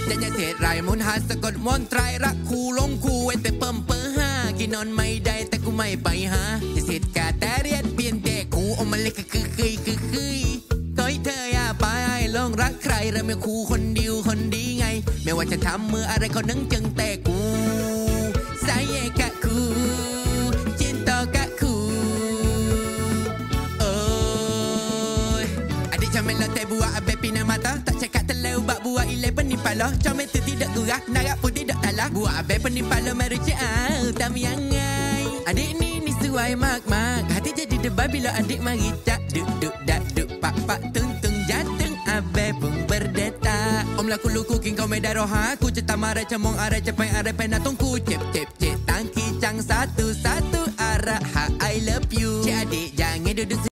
Jangan serai mun hasกดมนตรายรักคู่ลงคู่ไว้แต่เปิ่มเปอหากินนอนไม่ได้แต่กูไม่ไปหาจะเสร็จกาแต่เรียนเปลี่ยนแต่กูออกมาเลยคือก็ให้เธออย่าไปลงรักใครเริ่มเป็นคู่คนเดียวคนดีไงไม่ว่าจะทำมืออะไรเขานั้นจึงแต่กูสายกะคูจินโตกะคูCamela te buat abe pina mata tak cakap terlalu bak buat ilai penipalo comel tu tidak gurah narak pun tidak talah buat abe penipalo merucik utami angai adik ni suai mak hati jadi debar bila adik mari tak duk dak duk pak tung jantung abe pun berdeta om laku luku king kau medaro ha ku cetam arah cemong arah cepai arah penatung ku cep tangki cang satu arah ha I love you cik adik jangan duduk